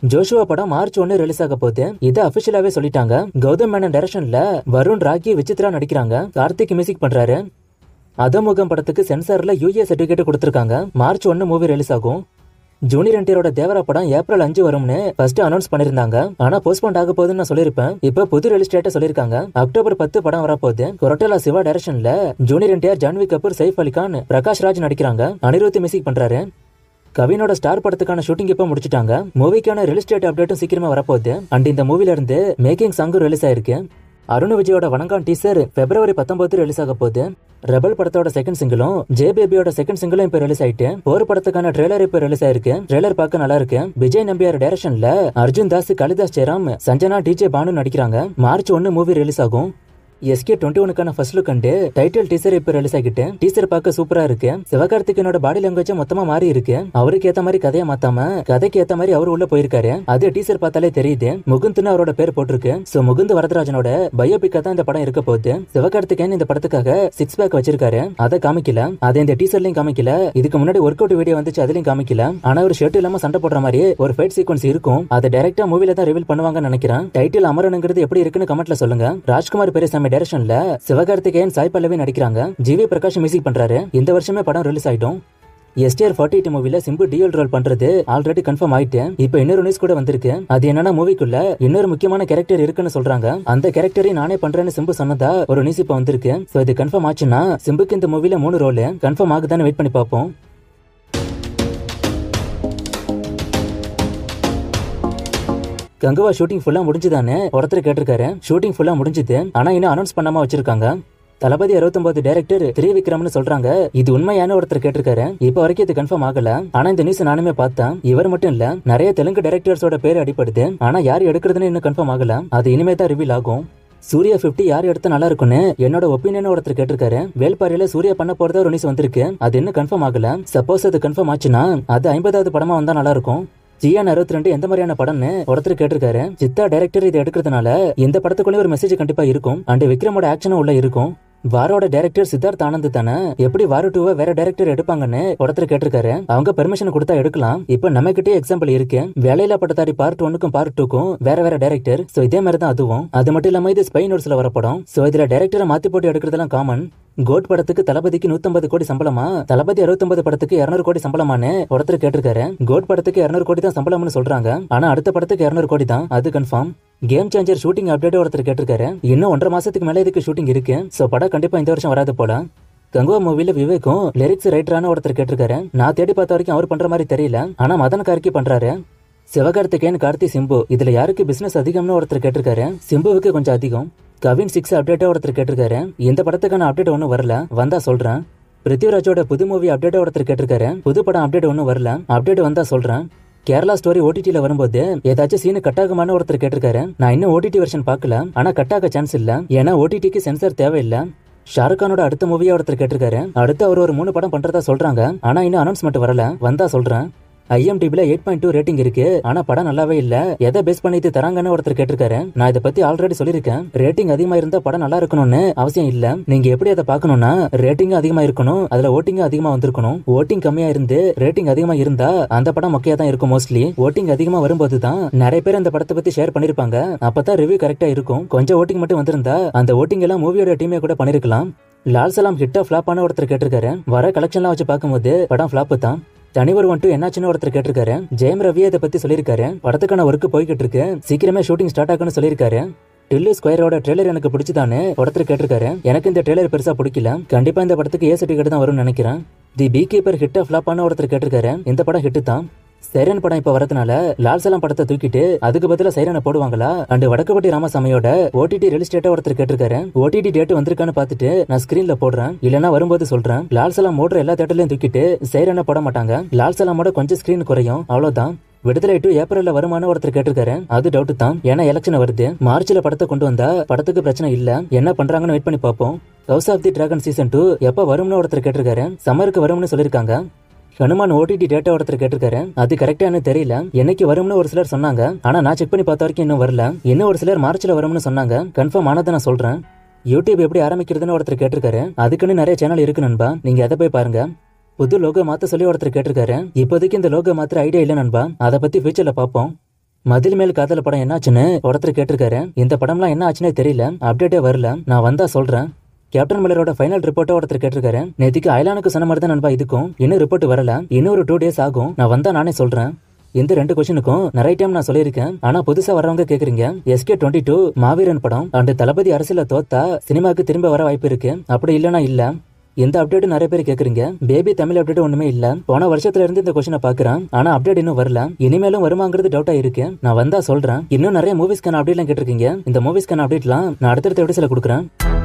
Joshua படம் March 1 release ஆக போகுது. இதை அபிஷியலாவே சொல்லிட்டாங்க. கௌதம் மேனன் டைரக்ஷன்ல வருண், ராக்கி, விசித்ரா நடிக்கிறாங்க. கார்த்திக் மியூசிக் பண்றாரு. அதமுகம் படத்துக்கு சென்சார்ல யூஏ சர்டிபிகேட் கொடுத்திருக்காங்க. மார்ச் 1 மூவி ரிலீஸ் ஆகும். ஜூனியர் என்டிஆரோட தேவரா படம் ஏப்ரல் 5 வரும்னு ஃபர்ஸ்ட் அனௌன்ஸ் பண்ணிருந்தாங்க. ஆனா போஸ்ட்போன் ஆக போகுதுன்னு நான் சொல்லிருப்பேன். இப்ப புது ரிலீஸ் டேட்டை சொல்லிருக்காங்க. அக்டோபர் 10 படம் வரப்போகுது. கொரட்டலா சிவா டைரக்ஷன்ல ஜூனியர் என்டிஆர், ஜான்வி கபூர், சைஃப் அலி கான், பிரகாஷ் ராஜ் நடிக்கிறாங்க. அனிருத் மியூசிக் பண்றாரு. கவினோட ஸ்டார் படத்துக்கான ஷூட்டிங் இப்ப முடிச்சிட்டாங்க. மூவிக்கான ரிலீஸ் டேட் அப்டேட்டும் சீக்கிரமா வரப்போகுது. அண்ட் இந்த மூவில இருந்து மேக்கிங் சாங்கும் ரிலீஸ் ஆயிருக்கு. அருண் விஜயோட வணங்கான் டீசர் பிப்ரவரி 19 ரிலீஸ் ஆக போகுது. ரெபல் படத்தோட செகண்ட் சிங்கிளும் ஜே பேபியோட செகண்ட் சிங்கிளும் இப்ப ரிலீஸ் ஆயிட்டு போர் படத்துக்கான ட்ரெய்லர் இப்ப ரிலீஸ் ஆயிருக்கு. ட்ரெய்லர் பார்க்க நல்லா இருக்கு. விஜய் நம்பியார் டைரக்ஷன்ல அர்ஜுன் தாஸ், காளிதாஸ் ஜெயராம், சஞ்சனா, டிஜே பானு நடிக்கிறாங்க. மார்ச் 1 மூவி ரிலீஸ் ஆகும். SK21க்கான first look and title teaser இப்ப ரிலீஸ் ஆகிட்டு டீசர் பார்க்க சூப்பரா இருக்கு. சிவகார்த்திகேயனோட பாடி லாங்குவேஜ் மொத்தமா மாறி இருக்கு. அவருக்கு ஏத்த மாதிரி கதையை மாத்தாம கதைக்கு ஏத்த மாதிரி அவர் உள்ள போயிருக்காரு. அது டீசர் பார்த்தாலே தெரியுது. முகுந்த்னு அவரோட பேர் போட்டிருக்கு. சோ முகுந்த் வரதராஜனோட பயோபிக்கா தான் இந்த படம் இருக்க போகுது. சிவகார்த்திகேயன் இந்த படத்துக்காக 6 பேக் வச்சிருக்காரு. அதை காமிக்கல. அதை இந்த டீசர்லயும் காமிக்கல. இதுக்கு முன்னாடி ஒர்க் அவுட் வீடியோ வந்துச்சு, அதுலயும் காமிக்கல. ஆனா ஒரு ஷர்ட் இல்லாம சண்டை போடுற மாதிரி ஒரு ஃபைட் சீக்வன்ஸ் இருக்கும். அதை டைரக்டா மூவில தான் ரிவீல் பண்ணுவாங்கன்னு நினைக்கிறேன். டைட்டில் அமரனுங்கிறது எப்படி இருக்குன்னு கமெண்ட்ல சொல்லுங்க. ராஜ்குமார் பெரியசாமி டைரக்ஷன்ல சிவகார்த்திகேயன், சாய் பல்லவி நடிக்கிறாங்க. ஜிவி பிரகாஷ் மியூசிக் பண்றாரு. இந்த வருஷமே படம் ரிலீஸ் ஆயிடும். எஸ்டிஆர் 48 மூவில சிம்பு டியூல் ரோல் பண்றது ஆல்ரெடி கன்ஃபார்ம் ஆயிட்டு இப்ப இன்னொரு நியூஸ் கூட வந்திருக்கு. அது என்னன்னா மூவிக்குள்ள இன்னொரு முக்கியமான கேரக்டர் இருக்குன்னு சொல்றாங்க. அந்த கேரக்டரை நானே பண்றேன்னு சிம்பு சொன்னதா ஒரு நியூஸ் இப்ப வந்திருக்கு. சோ இது கன்ஃபார்ம் ஆச்சுன்னா சிம்புக்கு இந்த மூவில 3 ரோல் கன்ஃபார்ம் ஆகுதான்னு வெயிட் பண்ணி பார்ப்போம். கங்குவா ஷூட்டிங் ஃபுல்லா முடிஞ்சுதானே ஒருத்தர் கேட்டிருக்காரு. ஷூட்டிங் ஃபுல்லா முடிஞ்சுது. ஆனா இன்னும் அனௌன்ஸ் பண்ணாம வச்சிருக்காங்க. தளபதி 69 டைரக்டர் திரிவிக்ரம்னு சொல்றாங்க. இது உண்மையான ஒருத்தர் கேட்டிருக்காரு. இப்ப வரைக்கும் இது கன்ஃபார்ம் ஆகல. ஆனா இந்த நியூஸ் நானுமே பார்த்தேன். இவர் மட்டும் இல்ல, நிறைய தெலுங்கு டைரக்டர்ஸோட பேர் அடிப்படுது. ஆனா யார் எடுக்கிறதுன்னு இன்னும் கன்ஃபார்ம் ஆகல. அது இனிமே தான் ரிவீல் ஆகும். சூர்யா 50 யார் எடுத்தா நல்லா இருக்குன்னு என்னோட ஒப்பீனியன் ஒருத்தர் கேட்டிருக்காரு. வேல்பாரியில சூர்யா பண்ண போறதா ஒரு நியூஸ் வந்திருக்கு. அது இன்னும் கன்ஃபார்ம் ஆகல. சப்போஸ் அது கன்ஃபார்ம் ஆச்சுன்னா அது 50வது படமா வந்தா நல்லா இருக்கும். ஜியான் 62 எந்த மாதிரியான படம்னு ஒருத்தர் கேட்டிருக்காரு. சித்தா டைரக்டர் இதை எடுக்கிறதுனால இந்த படத்துக்குள்ளே ஒரு மெசேஜ் கண்டிப்பா இருக்கும். அண்ட் விக்ரமோட ஆக்ஷனும் உள்ள இருக்கும். வாரோட டைரக்டர் சித்தார்த் ஆனந்த் தானே. எப்படி வாரு 2 வேற டைரக்டர் எடுப்பாங்கன்னு ஒருத்தர் கேட்டிருக்காரு. அவங்க பெர்மிஷன் கொடுத்தா எடுக்கலாம். இப்ப நம்ம கிட்டே எக்ஸாம்பிள் இருக்கு. வேலையில பட்டதாரி பார்ட் 1க்கும் பார்ட் 2க்கும் வேற டைரக்டர். சோ இதே மாதிரி தான் அதுவும். அது மட்டும் இல்லாம இது ஸ்பை நோட்ஸ்ல வர படம். சோ இதுல டைரக்டரை மாத்தி போட்டு எடுக்கிறதெல்லாம் காமன். கோட் படத்துக்கு தளபதிக்கு 150 கோடி சம்பளமா, தளபதி 69 படத்துக்கு 200 கோடி சம்பளமானு ஒருத்தர் கேட்டிருக்காரு. கோட் படத்துக்கு 200 கோடி தான் சம்பளம்னு சொல்றாங்க. ஆனா அடுத்த படத்துக்கு 200 கோடி தான், அது confirm. Game changer shooting update ஒருத்தர் கேட்டிருக்காரு. இன்னும் 1.5 மாசத்துக்கு மேல இதுக்கு ஷூட்டிங் இருக்கு. சோ படம் கண்டிப்பா இந்த வருஷம் வராது போல. கங்குவா மூவில விவேக்கும் லிரிக்ஸ் ரைட்டரான ஒருத்தர் கேட்டிருக்காரு. நான் தேடி பார்த்த வரைக்கும் அவர் பண்ற மாதிரி தெரியல. ஆனா மதன் கார்கி பண்றாரு. சிவகார்த்திகேயன், கார்த்தி, சிம்பு இதுல யாருக்கு பிசினஸ் அதிகம்னு ஒருத்தர் கேட்டிருக்காரு. சிம்புவுக்கு கொஞ்சம் அதிகம். கவின் 6 அப்டேட்டா ஒருத்தர் கேட்டிருக்காரு. இந்த படத்துக்கான அப்டேட் ஒன்னும் வரல, வந்தா சொல்றேன். பிருத்திவிராஜோட புது மூவி அப்டேட்டா ஒருத்தர் கேட்டிருக்காரு. புது படம் அப்டேட் ஒன்னும் வரல, அப்டேட் வந்தா சொல்றேன். கேரளா ஸ்டோரி ஓடிடில வரும்போது ஏதாச்சும் சீனு கட் ஆகுமான்னு ஒருத்தர் கேட்டிருக்காரு. நான் இன்னும் ஓடிடி வெர்ஷன் பார்க்கல. ஆனா கட் ஆக சான்ஸ் இல்ல. ஏன்னா ஓடிடிக்கு சென்சார் தேவையில்லை. ஷாருக் கானோட அடுத்த மூவியா ஒருத்தர் கேட்டிருக்காரு. அடுத்து அவர் ஒரு 3 படம் பண்றதா சொல்றாங்க. ஆனா இன்னும் அனௌன்ஸ்மெண்ட் வரல, வந்தா சொல்றேன். IMDbல 8.2 ரேட்டிங் இருக்கு. ஆனா படம் நல்லாவே இல்ல. எதை பேஸ் பண்ணி இது தராங்கன்னு ஒருத்தர் கேட்டிருக்காரு. நான் இதை பத்தி ஆல்ரெடி சொல்லிருக்கேன். ரேட்டிங் அதிகமா இருந்தா படம் நல்லா இருக்கணும்னு அவசியம் இல்ல. நீங்க எப்படி அதை பார்க்கணும்னா ரேட்டிங் அதிகமா இருக்கணும், அதுல ஓட்டிங் அதிகமா வந்திருக்கணும். ஓட்டிங் கம்மியா இருந்து ரேட்டிங் அதிகமா இருந்தா அந்த படம் மொக்கையா தான் இருக்கும். மோஸ்ட்லி ஓட்டிங் அதிகமா வரும்போது தான் நிறைய பேர் அந்த படத்தை பத்தி ஷேர் பண்ணிருப்பாங்க. அப்பதான் ரிவ்யூ கரெக்டா இருக்கும். கொஞ்சம் ஓட்டிங் மட்டும் வந்திருந்தா அந்த ஓட்டிங் எல்லாம் மூவியோட டீமே கூட பண்ணிருக்கலாம். லால் சலாம் ஹிட்டா ஃபிளாப்பான ஒருத்தர் கேட்டிருக்காரு. வர கலெக்ஷன்லாம் வச்சு பார்க்கும்போது படம் ஃபிளாப் தான். தனிவர் 1 என்னாச்சுன்னு ஒருத்தர் கேட்டிருக்காரு. ஜெயம் ரவியே இதை பத்தி சொல்லியிருக்காரு. படத்துக்கான ஒர்க் போய்கிட்டு இருக்கு. சீக்கிரமே ஷூட்டிங் ஸ்டார்ட் ஆகுன்னு சொல்லியிருக்காரு. டில்லு ஸ்கொயரோட ட்ரெய்லர் எனக்கு பிடிச்சதானு ஒருத்தர் கேட்டிருக்காரு. எனக்கு இந்த ட்ரெய்லர் பெருசா பிடிக்கல. கண்டிப்பா இந்த படத்துக்கு ஏ சர்டிஃபிகேட் தான் வரும்னு நினைக்கிறேன். தி பீ கீப்பர் ஹிட்டா ஃபிளாப்பான ஒருத்தர் கேட்டிருக்காரு. இந்த படம் ஹிட் தான். சைரன் படம் இப்ப வரதுனால லால் சலாம் படத்தை தூக்கிட்டு அதுக்கு பதிலா சைரனை போடுவாங்களா? அண்ட் வடக்குப்பட்டி ராமசாமியோட ஓடிடி ரிலீஸ் டேட்டா ஒருத்தர் கேட்டிருக்காரு. ஓடிடி டேட் வந்திருக்கான்னு பார்த்துட்டு நான் ஸ்கிரீன்ல போடுறேன், இல்லனா வரும்போது சொல்றேன். லால் சலாம் ஓடுற எல்லா தேட்டர்லயும் தூக்கிட்டு சைரனை போட மாட்டாங்க. லால் சலாமோட கொஞ்சம் ஸ்கிரீன் குறையும், அவ்வளவுதான். விடுதலை 2 ஏப்ரல்ல வருமானு ஒருத்தர் கேட்டிருக்காரு. அது டவுட் தான். ஏன்னா எலெக்ஷன் வருது. மார்ச்ல படத்தை கொண்டு வந்தா படத்துக்கு பிரச்சனை இல்ல. என்ன பண்றாங்கன்னு வெயிட் பண்ணி பார்ப்போம். House of the Dragon season 2 எப்ப வரும்னு ஒருத்தர் கேட்டிருக்காரு. சம்மருக்கு வரும்னு சொல்லிருக்காங்க. ஹனுமான் ஓடிடி டேட்டா ஒருத்தர் கேட்டிருக்காரு. அது கரெக்டானு தெரியல. என்னைக்கு வரும்னு ஒரு சிலர் சொன்னாங்க. ஆனா நான் செக் பண்ணி பார்த்த வரைக்கும் இன்னும் வரல. இன்னும் ஒரு சிலர் மார்ச்ல வரும்னு சொன்னாங்க. கன்ஃபார்ம் ஆனதை நான் சொல்றேன். யூடியூப் எப்படி ஆரம்பிக்கிறதுன்னு ஒருத்தர் கேட்டிருக்காரு. அதுக்குன்னு நிறைய சேனல் இருக்கு நண்பா, நீங்க அதை போய் பாருங்க. புது லோகோ மாத்த சொல்லி ஒருத்தர் கேட்டிருக்காரு. இப்போதைக்கு இந்த லோகோ மாத்திர ஐடியா இல்ல நண்பா, அதை பத்தி ஃபியூச்சர்ல பார்ப்போம். மதில் மேல் காதல படம் என்னாச்சுன்னு ஒருத்தர் கேட்டிருக்காரு. இந்த படம்லாம் என்ன ஆச்சுன்னே தெரியல, அப்டேட்டே வரல, நான் வந்தா சொல்றேன். கேப்டன் மில்லரோட ஃபைனல் ரிப்போர்ட்டை ஒருத்தர் கேட்டிருக்காரு. நேத்திக்கு ஐலானுக்கு சொன்ன மாதிரி தான் நண்பா இதுக்கும் இன்னும் ரிப்போர்ட் வரல, இன்னும் ஒரு 2 days ஆகும், நான் வந்தா நானே சொல்றேன். இந்த 2 கொஸ்டினுக்கும் நிறைய டைம் நான் சொல்லியிருக்கேன். ஆனா புதுசா வரவங்க கேக்குறீங்க, SK22 மாவீரன் படம் அண்ட் தளபதி அரசியல தோத்தா சினிமாக்கு திரும்ப வர வாய்ப்பு இருக்கு, அப்படி இல்லனா இல்ல. இந்த அப்டேட் நிறைய பேர் கேக்குறீங்க. பேபி தமிழ் அப்டேட் ஒண்ணுமே இல்ல. போன வருஷத்துல இருந்து இந்த கொஸ்டினை பாக்குறேன், ஆனா அப்டேட் இன்னும் வரல. இனிமேலும் வருமாங்கிறது டவுட்டா இருக்கு, நான் வந்தா சொல்றேன். இன்னும் நிறைய மூவிஸ்க்கான அப்டேட்லாம் கேட்டிருக்கீங்க. இந்த மூவிஸ்க்கான அப்டேட்லாம் நான் அடுத்தடுத்த வீடியோஸ்ல கொடுக்குறேன்.